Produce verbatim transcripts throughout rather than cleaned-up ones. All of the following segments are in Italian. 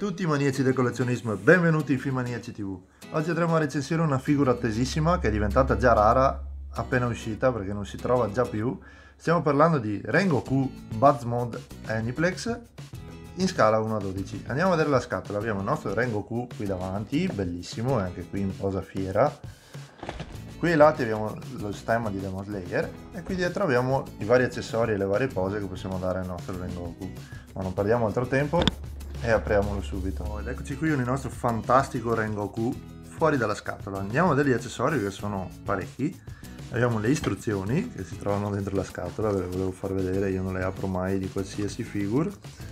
tutti maniaci del collezionismo e benvenuti in Filmaniaci tivù. Oggi andremo a recensire una figura attesissima che è diventata già rara appena uscita perché non si trova già più. Stiamo parlando di Rengoku Buzzmod Aniplex in scala uno a dodici. Andiamo a vedere la scatola. Abbiamo il nostro Rengoku qui davanti, bellissimo, e anche qui in posa fiera. Qui ai lati abbiamo lo stemma di Demon Slayer e qui dietro abbiamo i vari accessori e le varie pose che possiamo dare al nostro Rengoku. Ma non perdiamo altro tempo e apriamolo subito. Ed eccoci qui con il nostro fantastico Rengoku fuori dalla scatola. Andiamo a vedere gli accessori che sono parecchi. Abbiamo le istruzioni che si trovano dentro la scatola, ve le volevo far vedere, io non le apro mai di qualsiasi figure.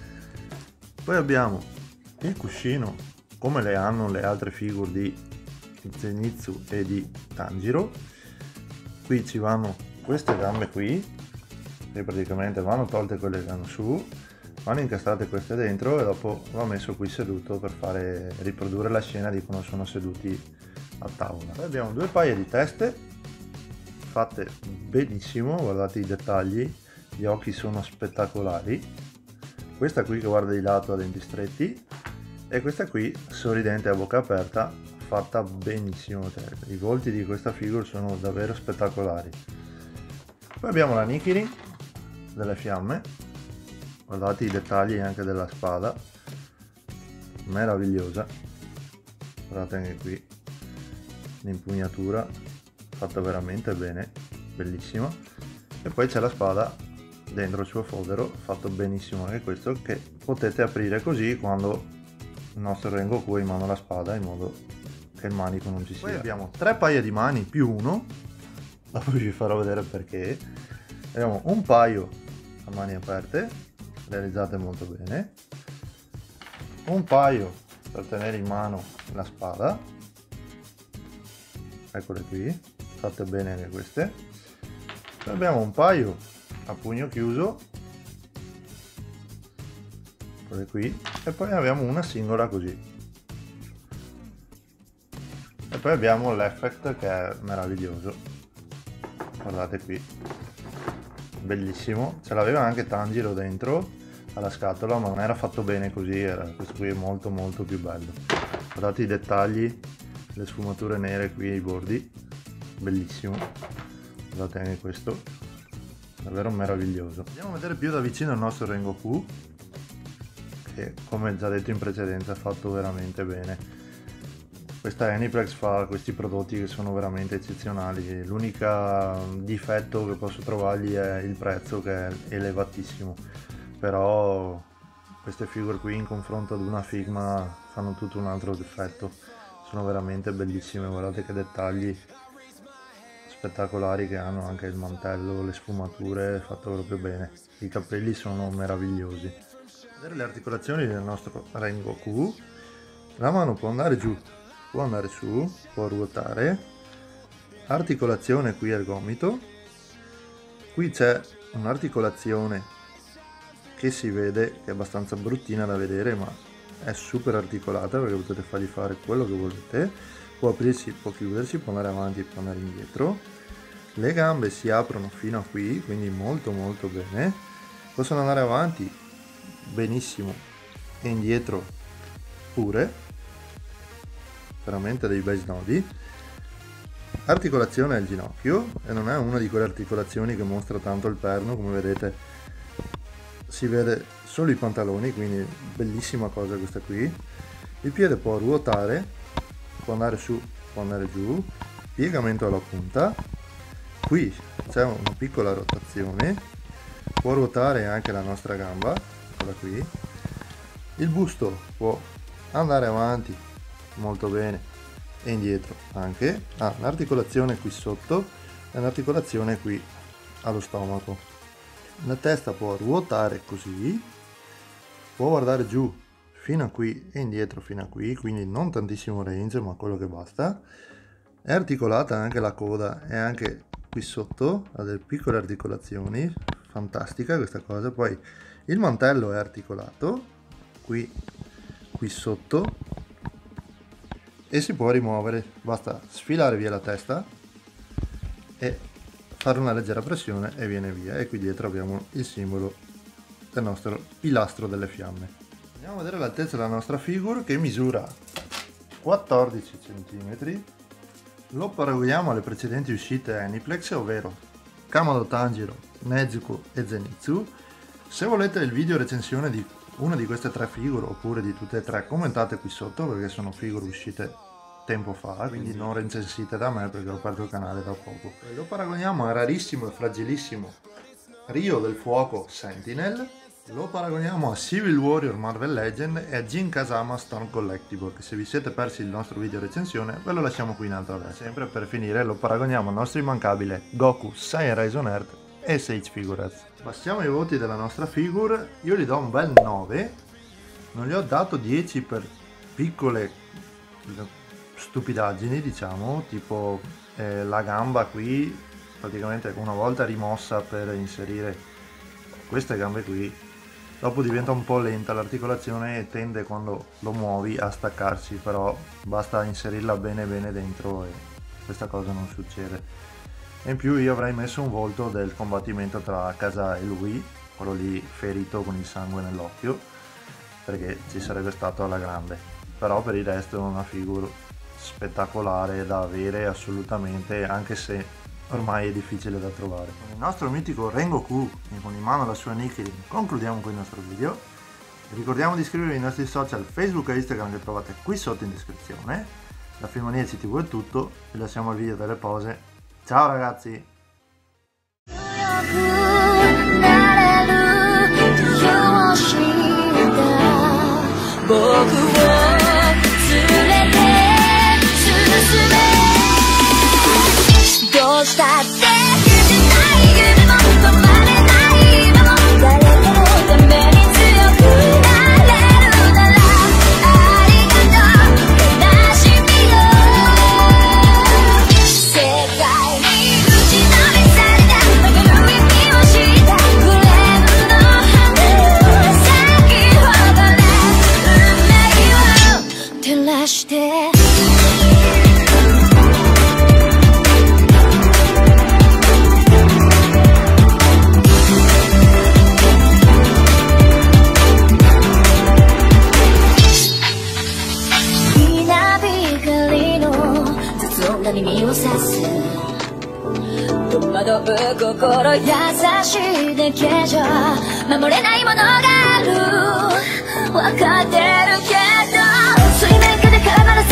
Poi abbiamo il cuscino come le hanno le altre figure di Zenitsu e di Tanjiro. Qui ci vanno queste gambe qui che praticamente vanno tolte quelle che hanno su, vanno incastrate queste dentro e dopo va messo qui seduto per fare riprodurre la scena di quando sono seduti a tavola. Poi abbiamo due paia di teste fatte benissimo, guardate i dettagli, gli occhi sono spettacolari, questa qui che guarda di lato ha denti stretti e questa qui sorridente a bocca aperta, fatta benissimo. I volti di questa figura sono davvero spettacolari. Poi abbiamo la Nikiri delle fiamme, guardate i dettagli anche della spada, meravigliosa, guardate anche qui l'impugnatura fatta veramente bene, bellissima. E poi c'è la spada dentro il suo fodero, fatto benissimo anche questo, che potete aprire così quando il nostro Rengoku è in mano alla spada, in modo che il manico non ci sia. Poi abbiamo tre paia di mani più uno, dopo vi farò vedere perché. Abbiamo un paio a mani aperte, realizzate molto bene, un paio per tenere in mano la spada, eccole qui, fatte bene anche queste. Poi abbiamo un paio a pugno chiuso, eccole qui, e poi abbiamo una singola così. E poi abbiamo l'effect che è meraviglioso, guardate qui, bellissimo. Ce l'aveva anche Tanjiro dentro alla scatola, ma non era fatto bene così, era, questo qui è molto molto più bello. Guardate i dettagli, le sfumature nere qui ai bordi, bellissimo. Guardate anche questo, davvero meraviglioso. Andiamo a vedere più da vicino il nostro Rengoku, che come già detto in precedenza è fatto veramente bene. Questa Aniplex fa questi prodotti che sono veramente eccezionali. L'unico difetto che posso trovargli è il prezzo, che è elevatissimo, però queste figure qui in confronto ad una Figma fanno tutto un altro effetto, sono veramente bellissime. Guardate che dettagli spettacolari che hanno, anche il mantello, le sfumature, fatto proprio bene. I capelli sono meravigliosi. Vedere le articolazioni del nostro Rengoku, la mano può andare giù, può andare su, può ruotare, articolazione qui al gomito, qui c'è un'articolazione che si vede, che è abbastanza bruttina da vedere, ma è super articolata perché potete fargli fare quello che volete, può aprirsi, può chiudersi, può andare avanti, può andare indietro, le gambe si aprono fino a qui, quindi molto molto bene, possono andare avanti benissimo e indietro pure, veramente dei bei snodi. Articolazione al ginocchio, e non è una di quelle articolazioni che mostra tanto il perno, come vedete si vede solo i pantaloni, quindi bellissima cosa questa qui. Il piede può ruotare, può andare su, può andare giù, piegamento alla punta, qui c'è una piccola rotazione, può ruotare anche la nostra gamba, eccola qui. Il busto può andare avanti molto bene e indietro anche, ah, l'articolazione qui sotto e un'articolazione qui allo stomaco. La testa può ruotare così, può guardare giù fino a qui e indietro fino a qui, quindi non tantissimo range, ma quello che basta. È articolata anche la coda e anche qui sotto ha delle piccole articolazioni, fantastica questa cosa. Poi il mantello è articolato qui, qui sotto, e si può rimuovere, basta sfilare via la testa e fare una leggera pressione e viene via. E qui dietro abbiamo il simbolo del nostro pilastro delle fiamme. Andiamo Andiamo a vedere l'altezza della nostra figure, che misura quattordici centimetri. Lo paragoniamo alle precedenti uscite Aniplex, ovvero Kamado Tanjiro, Nezuko e Zenitsu. Se volete il video recensione di una di queste tre figure oppure di tutte e tre, commentate qui sotto, perché sono figure uscite tempo fa, quindi non recensite da me perché ho aperto il canale da poco. Lo paragoniamo al rarissimo e fragilissimo Ryo del Fuoco Sentinel. Lo paragoniamo a Civil Warrior Marvel Legend e a Jin Kazama Storm Collectible, che se vi siete persi il nostro video recensione ve lo lasciamo qui in alto a destra. Sempre per finire lo paragoniamo al nostro immancabile Goku Saiyan Raison Earth e Sage Figures. Passiamo ai voti della nostra figure. Io gli do un bel nove, non gli ho dato dieci per piccole stupidaggini, diciamo, tipo eh, la gamba qui praticamente una volta rimossa per inserire queste gambe qui, dopo diventa un po' lenta l'articolazione e tende quando lo muovi a staccarsi, però basta inserirla bene bene dentro e questa cosa non succede. E in più io avrei messo un volto del combattimento tra Kasa e lui, quello lì ferito con il sangue nell'occhio, perché ci sarebbe stato alla grande. Però per il resto è una figura spettacolare da avere assolutamente, anche se ormai è difficile da trovare. Con il nostro mitico Rengoku con in mano la sua Nichirin concludiamo qui il nostro video. Vi ricordiamo di iscrivervi ai nostri social Facebook e Instagram che trovate qui sotto in descrizione. Da Filmania C T V è tutto, vi lasciamo il video delle pose. Ciao ragazzi!心優しいだけじゃ守れないものがある分かってるけど水面下で絡まらせ